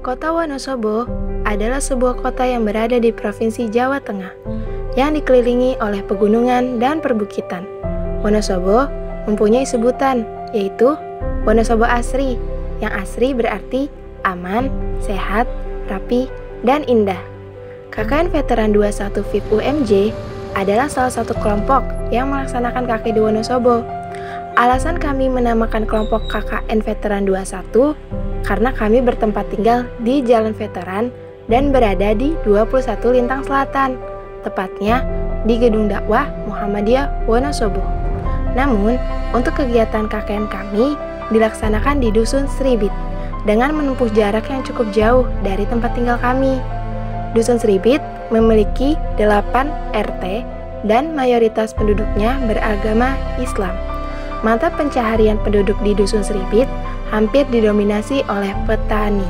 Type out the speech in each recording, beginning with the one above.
Kota Wonosobo adalah sebuah kota yang berada di Provinsi Jawa Tengah, yang dikelilingi oleh pegunungan dan perbukitan. Wonosobo mempunyai sebutan, yaitu Wonosobo Asri, yang asri berarti aman, sehat, rapi, dan indah. KKN Veteran 21 FIP UMJ adalah salah satu kelompok yang melaksanakan KK di Wonosobo. Alasan kami menamakan kelompok KKN Veteran 21 karena kami bertempat tinggal di Jalan Veteran dan berada di 21 Lintang Selatan, tepatnya di Gedung Dakwah Muhammadiyah Wonosobo. Namun, untuk kegiatan KKN kami dilaksanakan di Dusun Sribit dengan menempuh jarak yang cukup jauh dari tempat tinggal kami. Dusun Sribit memiliki 8 RT dan mayoritas penduduknya beragama Islam. Mata pencaharian penduduk di Dusun Sribit hampir didominasi oleh petani.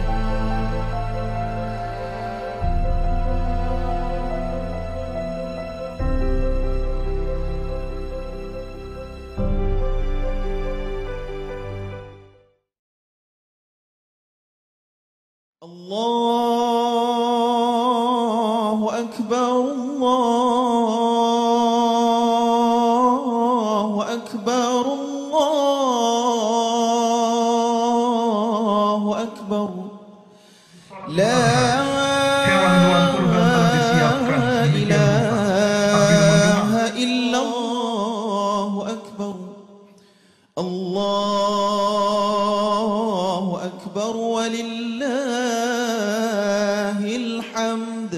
Allahu Akbar, Allahu Akbar, Allahu Akbar. La ilaha illallah akbar. Allahu Akbar walillahil hamd.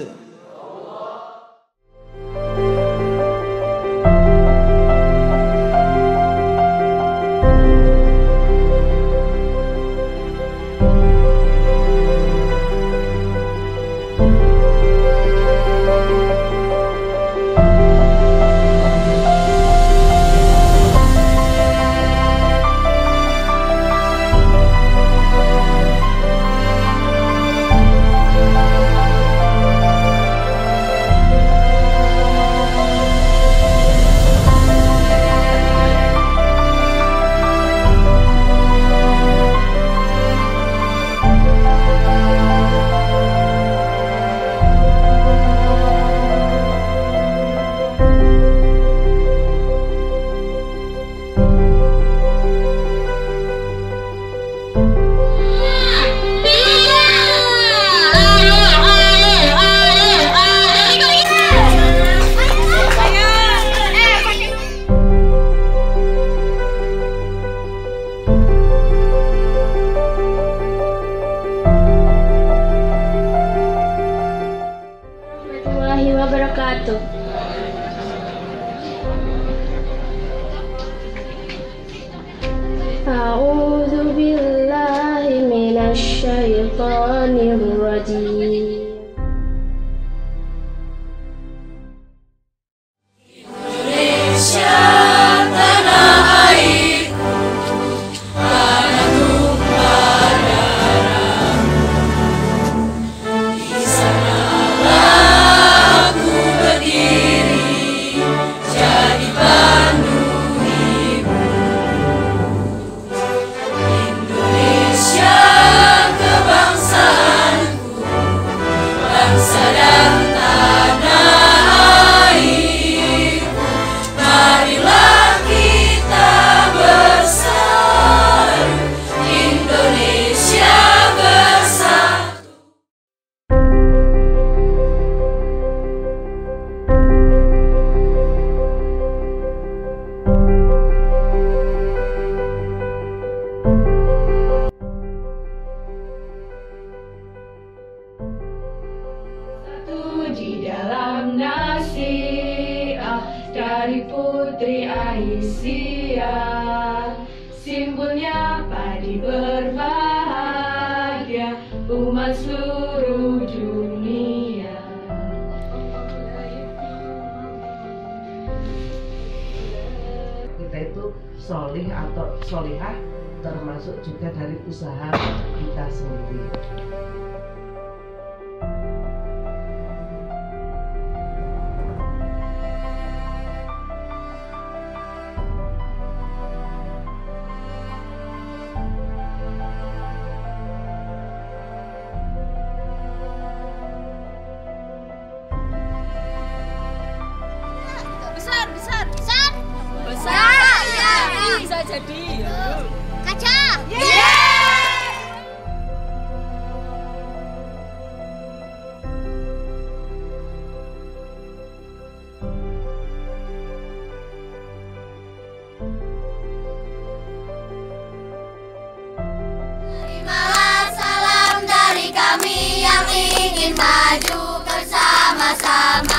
Wabarakatuh. A'udzu billahi minasy syaithanir rajim. Indonesia tanah airku, tanah tumpah darahmu. Di sanalah aku berdiri, jadi pandu ibu. Indonesia kebangsaanku, bangsa dan tanah airku. Marilah kita bersatu, Indonesia bersatu. Satu di dalam nasihat dari Putri Aisyah, simbolnya padi berbahagia umat seluruh dunia. Kita itu solih atau solihah termasuk juga dari usaha kita sendiri. bisa jadi. Kaca. Terimalah salam dari kami yang ingin maju bersama-sama.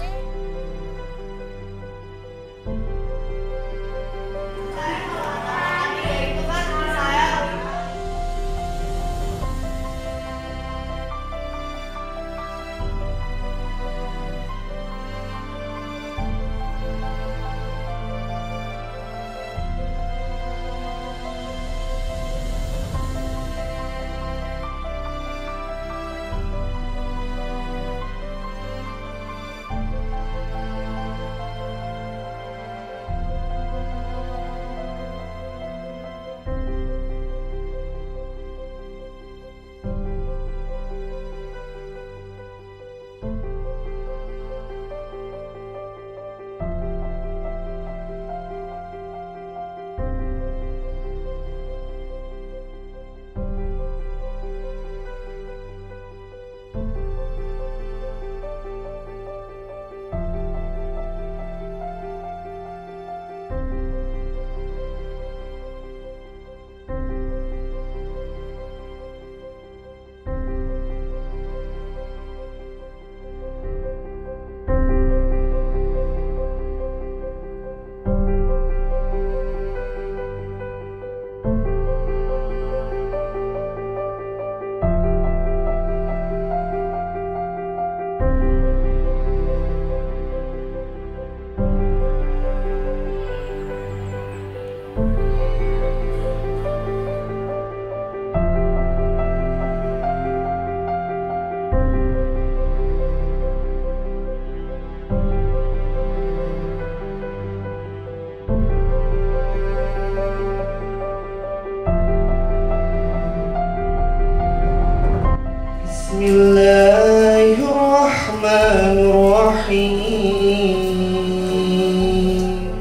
Bismillahirrahmanirrahim.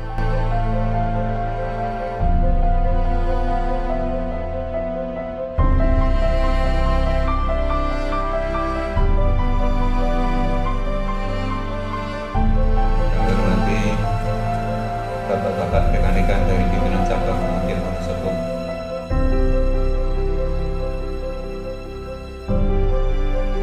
Kami hormati bapak-bapak rekan-rekan dari pimpinan cabang Muhammadiyah Wonosobo,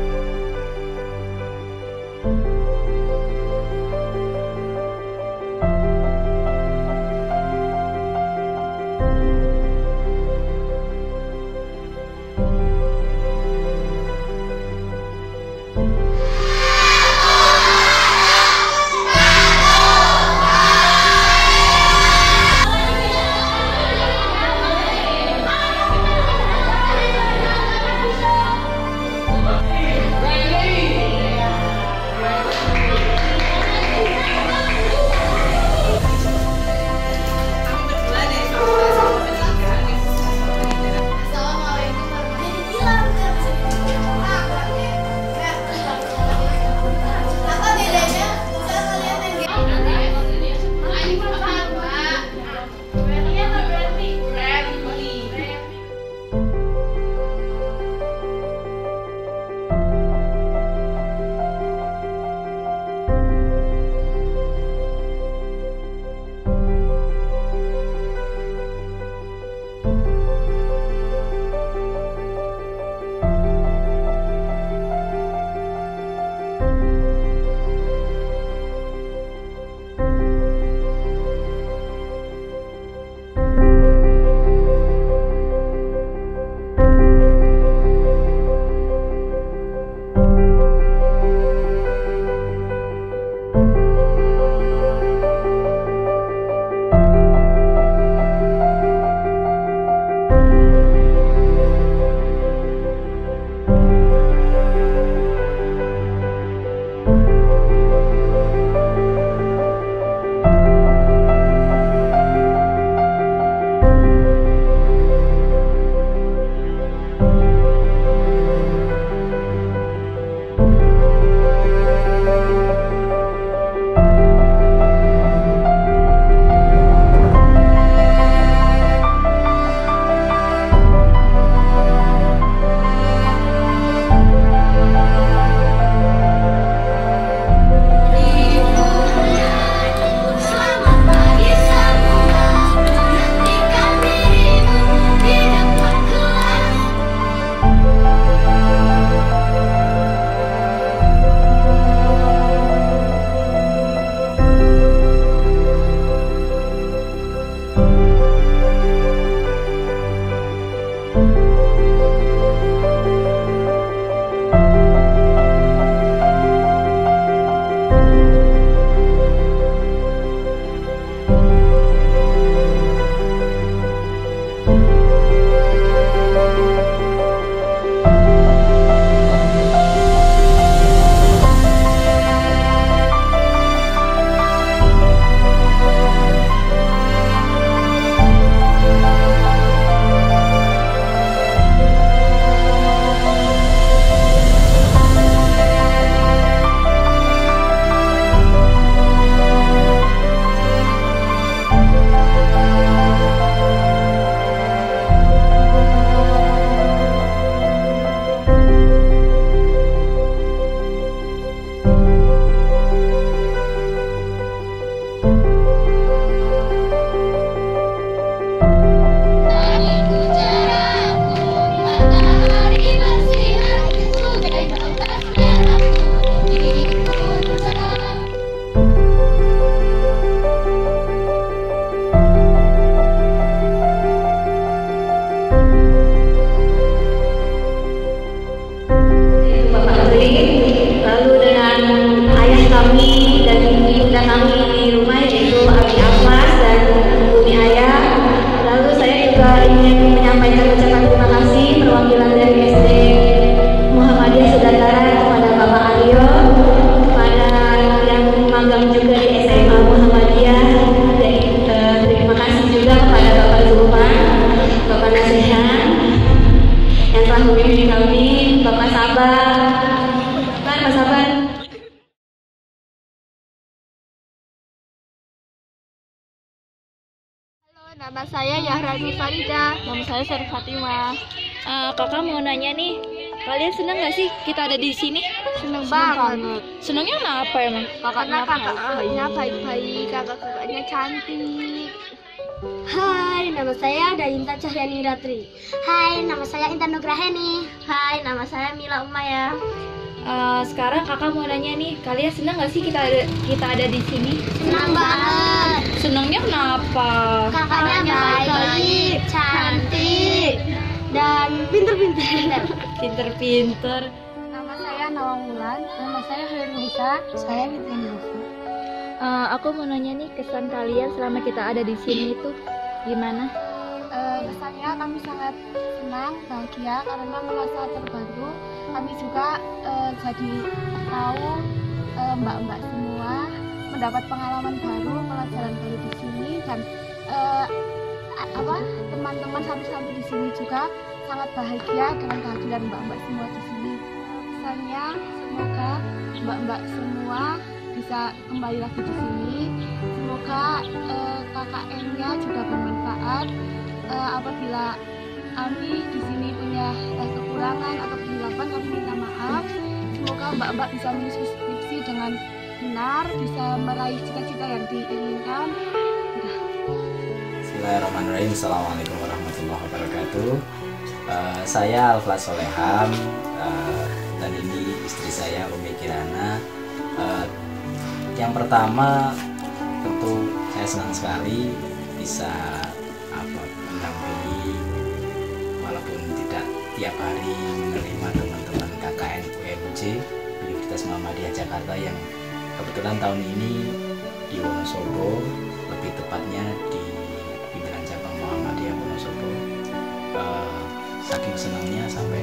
lalu dengan ayah kami dan ibu-ibu kami di rumah, yaitu Abi Ahmad dan Bumi Ayah. Lalu saya juga ingin menyampaikan ucapan terima kasih perwakilan dari SD Muhammadiyah Sudantara kepada Bapak Aryo, kepada yang magang juga di SMA Muhammadiyah, dan terima kasih juga kepada Bapak Zulfan, Bapak Nasihat yang telah membimbing kami, Bapak Sabar. Pak Sabar. Nama saya Yahrani Farida. Nama saya Sari Fatimah. Kakak mau nanya nih, kalian senang nggak sih kita ada di sini? Senang banget. Senangnya kenapa emang? Karena kakaknya baik-baik, kakak-kakaknya cantik. Hai, nama saya Dayinta Cahyani Ratri. Hai, nama saya Intan Nugraheni. Hai, nama saya Mila Umaya. Sekarang kakak mau nanya nih, kalian senang nggak sih kita ada di sini? Senang banget. Senangnya kenapa? Kakaknya baik, cantik, dan pinter-pinter. Pinter-pinter. Nama saya Nawang Wulan. Nama saya Hernisa. Saya Fitri Nurfa. Aku mau nanya nih, kesan kalian selama kita ada di sini itu gimana? Kesannya kami sangat senang, bahagia karena merasa terbantu. Kami juga jadi tahu mbak-mbak semua, mendapat pengalaman baru, pelajaran baru di sini, dan teman-teman santri-santri di sini juga sangat bahagia dengan kehadiran mbak-mbak semua di sini. Kesannya semoga mbak-mbak semua bisa kembali lagi di sini. Semoga KKN-nya juga bermanfaat. Apabila kami di sini punya kekurangan atau kesilapan, kami minta maaf. Semoga mbak-mbak bisa mengisi skripsi dengan benar, bisa meraih cita-cita yang diinginkan. Bismillahirrahmanirrahim. Assalamualaikum warahmatullahi wabarakatuh. Saya Alfa Soleham, dan ini istri saya Umi Kirana. Yang pertama, tentu saya senang sekali bisa mendampingi, walaupun tidak tiap hari, menerima teman-teman KKN UMJ Universitas Muhammadiyah Jakarta yang kebetulan tahun ini di Wonosobo, lebih tepatnya di pimpinan cabang Muhammadiyah Wonosobo. Saking senangnya sampai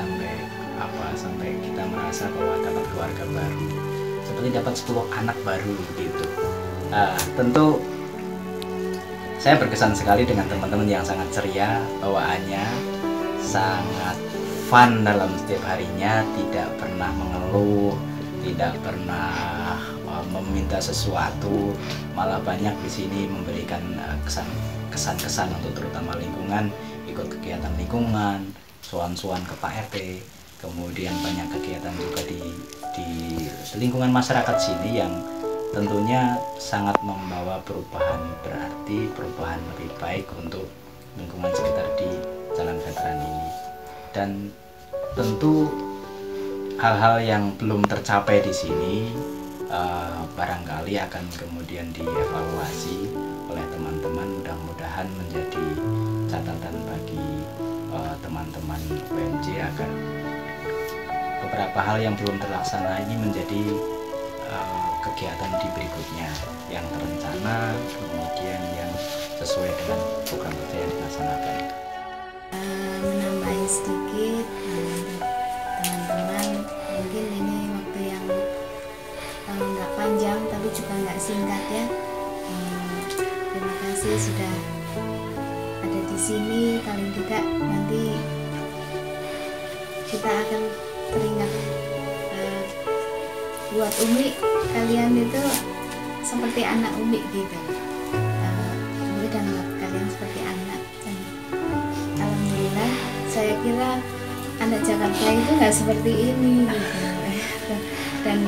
kita merasa bahwa dapat keluarga baru, seperti dapat 10 anak baru gitu. Tentu saya berkesan sekali dengan teman-teman yang sangat ceria, bawaannya sangat fun dalam setiap harinya, tidak pernah mengeluh, tidak pernah meminta sesuatu, malah banyak di sini memberikan kesan-kesan untuk terutama lingkungan, ikut kegiatan lingkungan, soan-soan ke Pak RT, kemudian banyak kegiatan juga di lingkungan masyarakat sini yang tentunya sangat membawa perubahan, berarti perubahan lebih baik untuk lingkungan sekitar di Jalan Veteran ini. Dan tentu hal-hal yang belum tercapai di sini barangkali akan kemudian dievaluasi oleh teman-teman, mudah-mudahan menjadi catatan bagi teman-teman UMJ agar beberapa hal yang belum terlaksana ini menjadi kegiatan di berikutnya yang terencana, kemudian yang sesuai dengan program kerja yang dilaksanakan. Menambahi sedikit, teman-teman, mungkin ini waktu yang nggak panjang tapi juga nggak singkat ya. Terima kasih sudah ada di sini. Paling tidak nanti kita akan teringat buat Umi, kalian itu seperti anak Umi gitu. Umi dan buat kalian seperti anak. Dan alhamdulillah, saya kira anak Jakarta itu nggak seperti ini gitu. Dan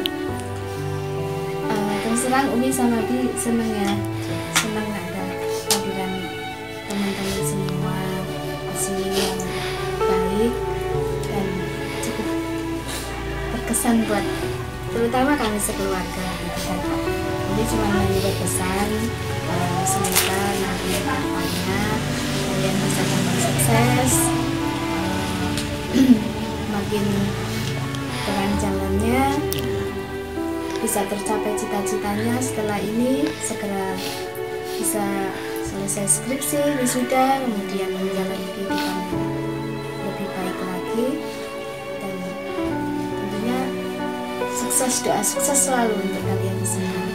terus terang Umi sama Bi senang ya, senang ada kehadiran teman-teman semua di sini yang baik dan cukup berkesan buat terutama kami sekeluarga gitu kan. Ini cuma ingin berpesan semoga nanti kedepannya kalian bisa tambah sukses, makin dengan jalannya, bisa tercapai cita-citanya setelah ini, segera bisa selesai skripsi, wisuda, kemudian menjalani kehidupan yang lebih baik lagi, dan tentunya sukses, doa sukses selalu untuk kalian semua.